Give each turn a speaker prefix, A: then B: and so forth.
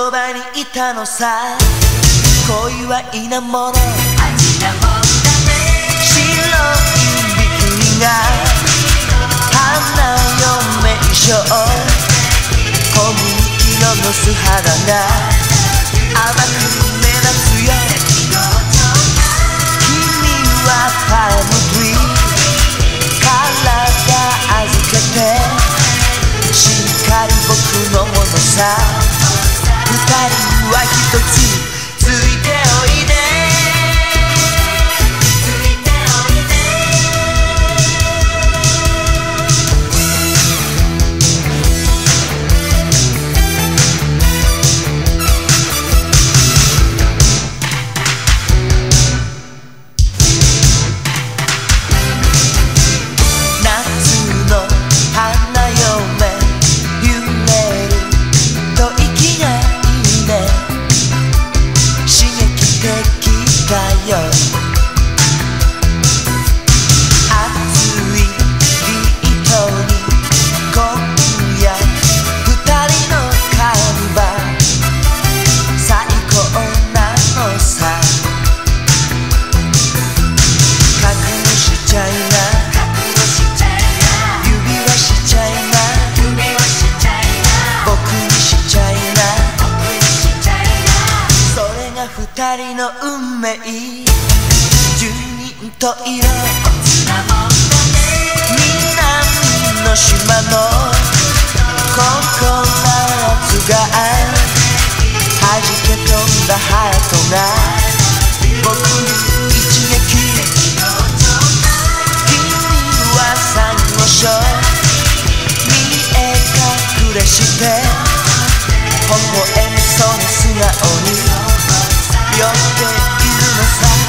A: そばにいたのさ。恋は稲物、味なもんだね。白いビキニが花嫁衣装、小麦色の素肌が甘く目立つよ。君はパームトリー、体預けてしっかり僕のものさ。二人は一つついておいで。二人の運命、十人十色、南の島のココナッツが弾け飛んだハートが僕に一撃。君はサンゴ礁、見え隠れして微笑みそうな素顔に酔っているのさ。